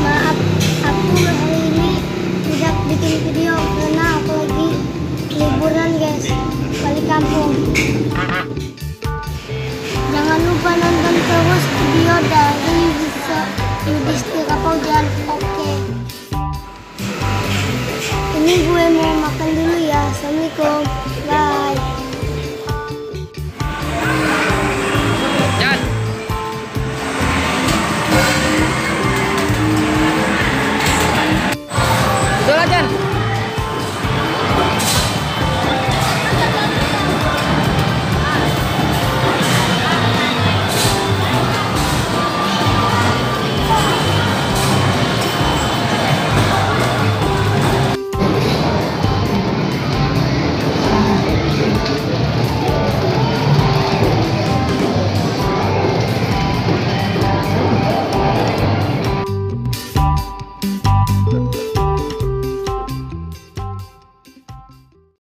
Maaf, aku hari ini tidak bikin video karena aku lagi liburan guys, balik kampung. Jangan lupa nonton terus video dari Yudhistira Paujan. Oke. Ini gue mau makan dulu ya. Assalamualaikum.